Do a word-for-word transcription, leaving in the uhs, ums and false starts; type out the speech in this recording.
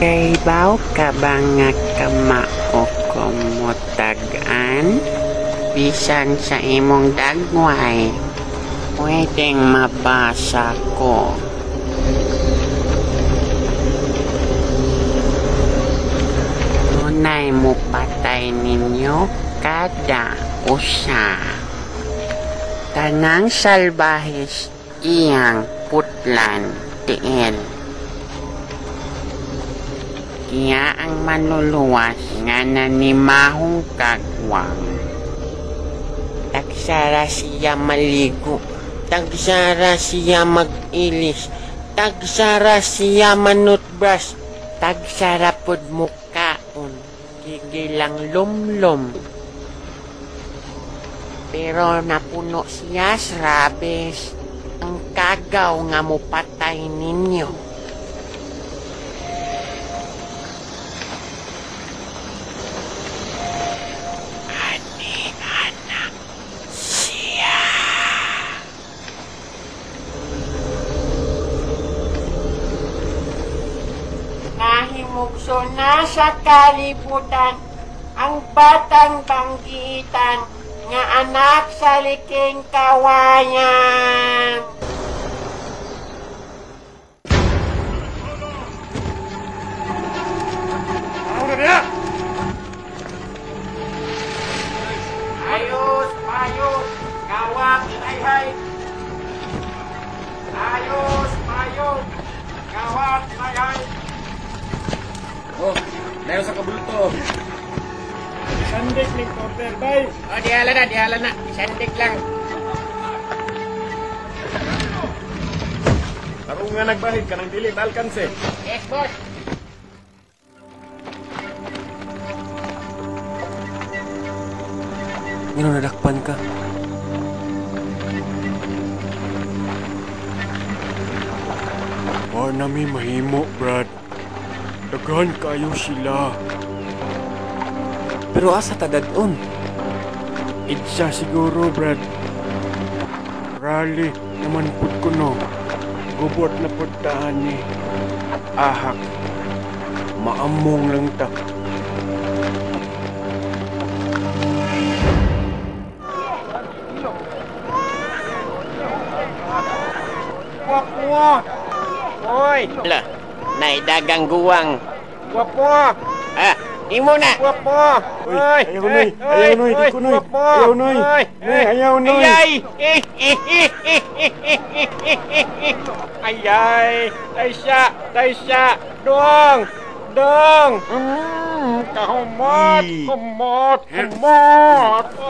Kaibaw ka ba nga kamao ko mo tag-an? Bisan sa imong dagway, pwedeng mabasa ko. Tunay mo patay ninyo kada usa. Tanang salbahis iyang putlan tiil. Iya ang manluluwas nga nanimahong kagwang. Tagsara siya maligo, tagsara siya mag-ilis, tagsara siya manutbras, tagsara pod mukaon, gigilang lumlum. Pero napuno siya sa rabes, ang kagaw nga mupatay ninyo. Nahimugso na sa kalibutan ang batang banggitan nga anak sa liking kawayan. Ano na? Ayos, ayos, gawak, hay-hay. Ayos, ayos, gawak, hay-hay. Oh, dayo sa kabulto. Sandik ni Porter, bay. Oh, dihala na, dihala na. Isandik lang. Tarong nga nagbahid ka ng dili, alkanse. Yes, boss. Ngano nadakpan ka? Oh, nami mahimo, Brad. Daghan kayo sila. Pero asa ta dadon? Itsa siguro, Brad. Rally naman pud kuno. Gubot na pud taan ni ahak. Maamong lang ta. Wapo! Oy! Ala, naidagang guwang. Wapo! Ah, imo na! Wapo! Oy, ayaw noy, ayaw noy, di ko noy. Ayaw noy. Noy, ayaw noy. Ayay! Ayay! Taysya! Taysya! Dong! Dong! Mm, kahumot! Humot! Humot!